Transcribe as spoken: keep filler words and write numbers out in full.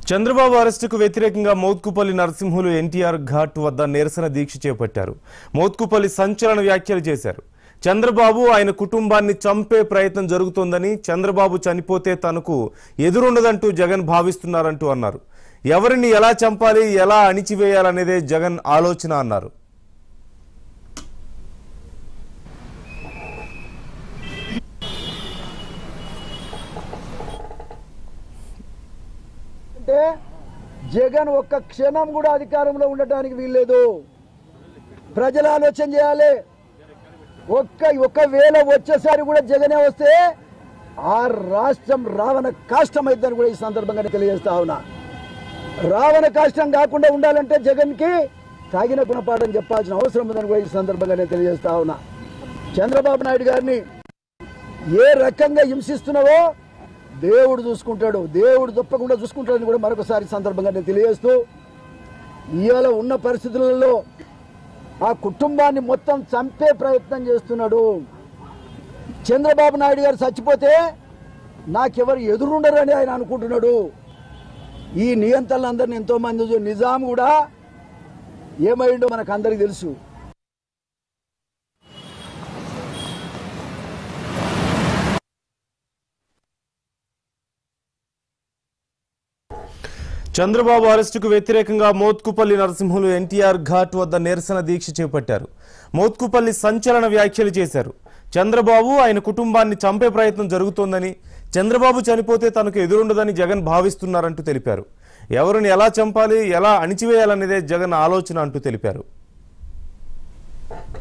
చంద్రబాబు అరెస్టుకు వ్యతిరేకంగా మోత్కుపల్లి నరసింహులు ఎన్టీఆర్ ఘాట్ వద్ద నిరసన దీక్ష చేపట్టారు. మోత్కుపల్లి సంచలన వ్యాఖ్యలు చేశారు. చంద్రబాబు ఆయన కుటుంబాన్ని చంపే ప్రయత్నం జరుగుతోందని, చంద్రబాబు చనిపోతే తనకు ఎదురుండదంటూ జగన్ భావిస్తున్నారంటూ అన్నారు. ఎవరిని ఎలా చంపాలి, ఎలా అణిచివేయాలనేదే జగన్ ఆలోచన అన్నారు. జగన్ ఒక్క క్షణం కూడా అధికారంలో ఉండడానికి వీల్లేదు. ప్రజలు ఆలోచన చేయాలి. ఒక్క ఒకవేళ వచ్చేసారి కూడా జగనే వస్తే ఆ రాష్ట్రం రావణ కాష్టమైందని కూడా ఈ సందర్భంగా తెలియజేస్తా ఉన్నా. రావణ కాష్టం కాకుండా ఉండాలంటే జగన్ కి తాగిన గుణపాఠం చెప్పాల్సిన అవసరం ఉందని కూడా ఈ సందర్భంగా నేను తెలియజేస్తా ఉన్నా. చంద్రబాబు నాయుడు గారిని ఏ రకంగా హింసిస్తున్నావో దేవుడు చూసుకుంటాడు, దేవుడు తప్పకుండా చూసుకుంటాడని కూడా మరొకసారి సందర్భంగా నేను తెలియజేస్తూ, ఇవాళ ఉన్న పరిస్థితులలో ఆ కుటుంబాన్ని మొత్తం చంపే ప్రయత్నం చేస్తున్నాడు. చంద్రబాబు నాయుడు గారు చచ్చిపోతే నాకెవరు ఎదురుండరని ఆయన అనుకుంటున్నాడు. ఈ నియంత్రణలందరినీ ఎంతో మంది నిజాం కూడా ఏమైందో మనకు అందరికీ తెలుసు. చంద్రబాబు అరెస్టుకు వ్యతిరేకంగా మోత్కుపల్లి నరసింహులు ఎన్టీఆర్ ఘాట్ వద్ద నిరసన దీక్ష చేపట్టారు. మోత్కుపల్లి సంచలన వ్యాఖ్యలు చేశారు. చంద్రబాబు ఆయన కుటుంబాన్ని చంపే ప్రయత్నం జరుగుతోందని, చంద్రబాబు చనిపోతే తనకు ఎదురుండదని జగన్ భావిస్తున్నారంటూ తెలిపారు. ఎవరిని ఎలా చంపాలి, ఎలా అణిచివేయాలనేదే జగన్ ఆలోచన అంటూ తెలిపారు.